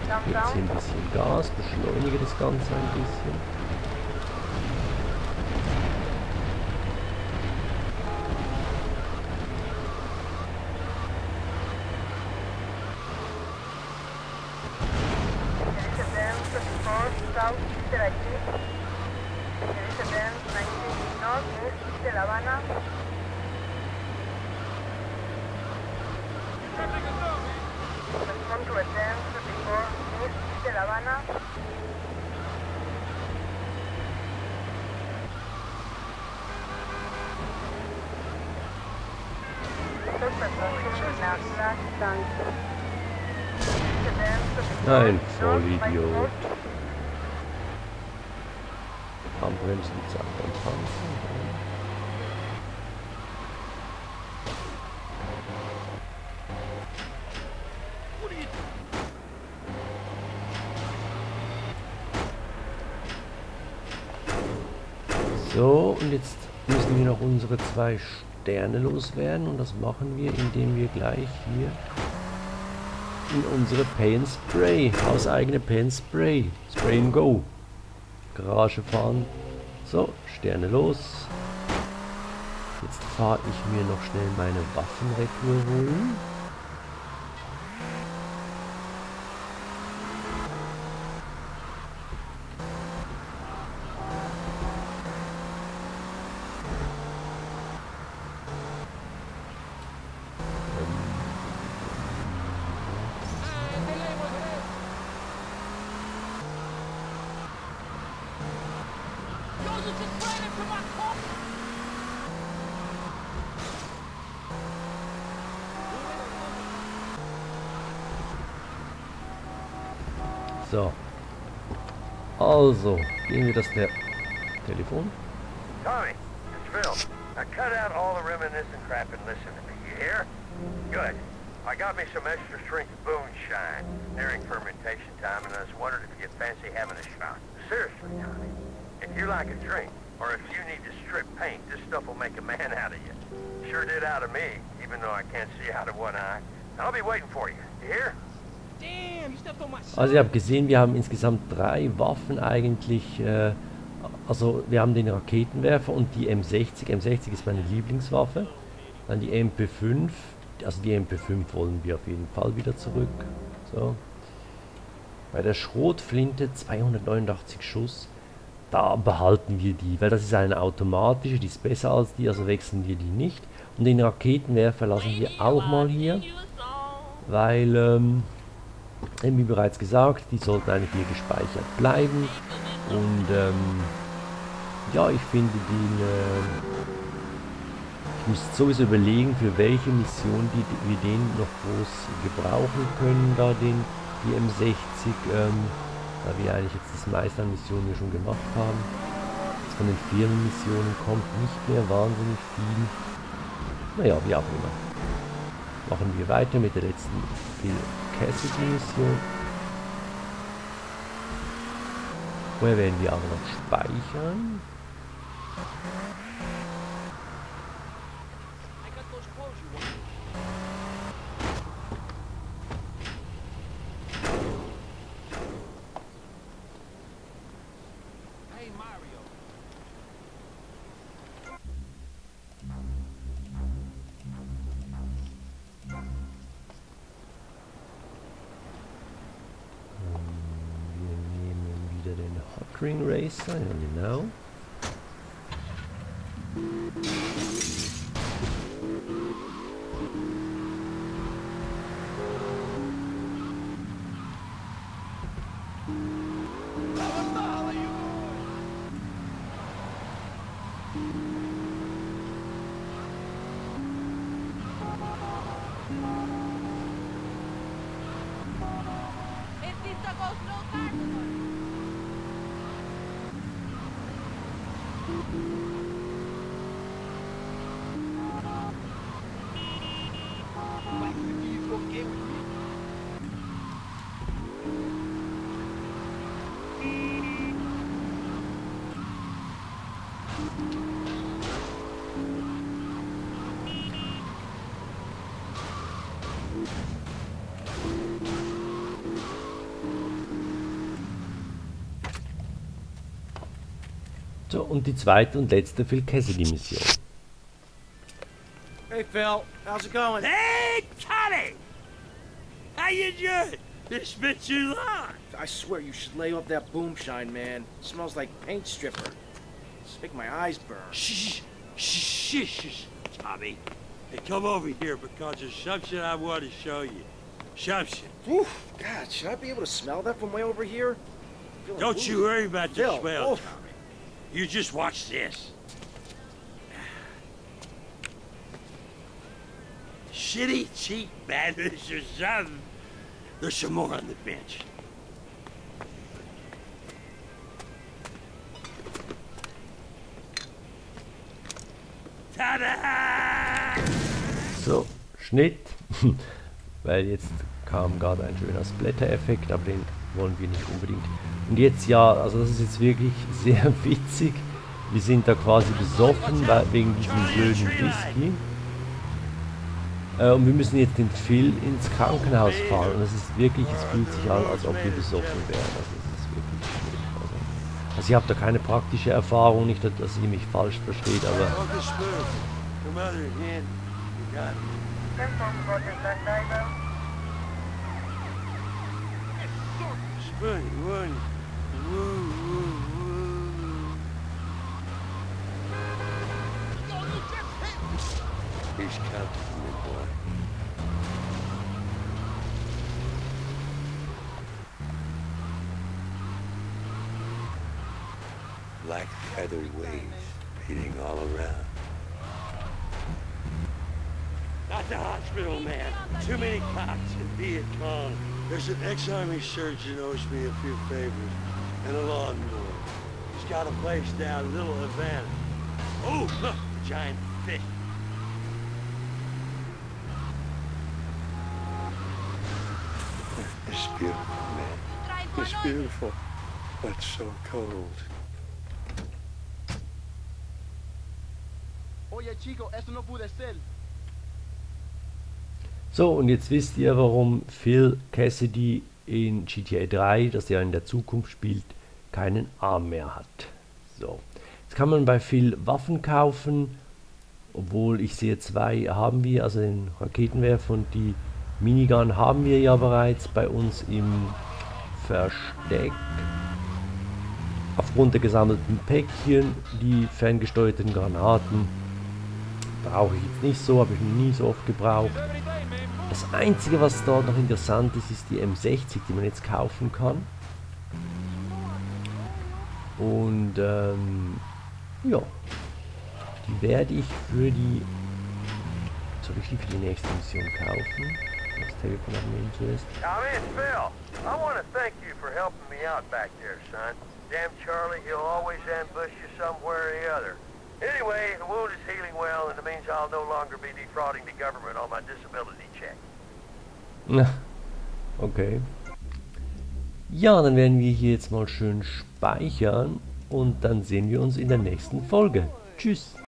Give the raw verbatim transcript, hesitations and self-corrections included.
Jetzt hier ein bisschen Gas, beschleunige das Ganze ein bisschen. Ein Vollidiot. Handbremsen, zack, und tanzen. So, und jetzt müssen wir noch unsere zwei Sterne loswerden und das machen wir, indem wir gleich hier in unsere Pay and Spray, hauseigene Pay and Spray, Spray and Go Garage fahren. So, Sterne los. Jetzt fahre ich mir noch schnell meine Waffenretour holen. So. Also, gehen wir das der Telefon. Tommy, it's Phil. Now cut out all the reminiscent crap and listen to me. You hear? Good. I got me some extra strength moonshine. Nearing fermentation time, and I was wondering if you'd fancy having a shot. Seriously, Tommy. If you like a drink, or if you need to strip paint, this stuff will make a man out of you. Sure did out of me, even though I can't see out of one eye. I'll be waiting for you. You hear? Also ihr habt gesehen, wir haben insgesamt drei Waffen eigentlich, äh, also wir haben den Raketenwerfer und die M sechzig, M sechzig ist meine Lieblingswaffe, dann die M P fünf, also die M P fünf wollen wir auf jeden Fall wieder zurück, so. Bei der Schrotflinte zweihundertneunundachtzig Schuss, da behalten wir die, weil das ist eine automatische, die ist besser als die, also wechseln wir die nicht. Und den Raketenwerfer lassen wir auch mal hier, weil, ähm, wie bereits gesagt, die sollten eigentlich hier gespeichert bleiben. Und ähm, ja, ich finde den, äh, ich muss sowieso überlegen, für welche Mission die, wir den noch groß gebrauchen können, da den, die M sechzig, ähm, da wir eigentlich jetzt das meiste an Missionen hier schon gemacht haben. Jetzt von den Firmenmissionen kommt nicht mehr wahnsinnig viel. Naja, wie auch immer. Machen wir weiter mit der letzten Phil Cassidy Mission. Vorher werden wir aber noch speichern. Ring Racer, I only know. So, und die zweite und letzte Phil Cassidy-Mission. Hey Phil, how's it going? Hey, Toddy! How you doing? It's been too long. I swear you should lay off that boom shine, man. It smells like paint stripper. It's making my eyes burn. Shh, shh, shh, shh, Tommy. Hey, come over here because there's something I want to show you. Something. Oof, God, should I be able to smell that from way over here? Feeling Don't woozy. you worry about the Phil, smell, oh. Tommy. You just watch this. Shitty, cheap manners or something. There's some more on the bench. Tada! So, Schnitt. Weil jetzt kam gerade ein schöner Splatter-Effekt, aber den wollen wir nicht unbedingt. Und jetzt ja, also das ist jetzt wirklich sehr witzig. Wir sind da quasi besoffen weil, wegen diesem blöden Whisky. Äh, und wir müssen jetzt den Phil ins Krankenhaus fahren. Und es ist wirklich, es fühlt sich an, als ob wir besoffen wären. Also es ist wirklich schwierig. Also, also ich habe da keine praktische Erfahrung, nicht, dass ihr mich falsch versteht, aber... He's counting me, boy. Black feathered waves beating all around. Not the hospital, man. Too many cops in Viet Cong. There's an ex-army surgeon owes me a few favors and a lawnmower. He's got a place down Little Havana. Oh, look, a giant fish. It's beautiful, man. It's beautiful, but so cold. Oye, chico, esto no puede ser. So, und jetzt wisst ihr, warum Phil Cassidy in G T A drei, das ja in der Zukunft spielt, keinen Arm mehr hat. So, jetzt kann man bei Phil Waffen kaufen, obwohl ich sehe, zwei haben wir, also den Raketenwerfer und die Minigun haben wir ja bereits bei uns im Versteck. Aufgrund der gesammelten Päckchen, die ferngesteuerten Granaten, brauche ich jetzt nicht so, habe ich noch nie so oft gebraucht. Das einzige, was dort noch interessant ist, ist die M sechzig, die man jetzt kaufen kann. Und ähm, ja, die werde ich für die, soll ich die für die nächste Mission kaufen? Das Telefon abnehmen zuerst. Tommy, it's Phil. I want to thank you for helping me out back there, son. Damn Charlie, he'll always ambush you somewhere or the other. Anyway, the wound is healing well, and it means I'll no longer be defrauding the government on my disability check. Okay. Ja, dann werden wir hier jetzt mal schön speichern und dann sehen wir uns in der nächsten Folge. Tschüss.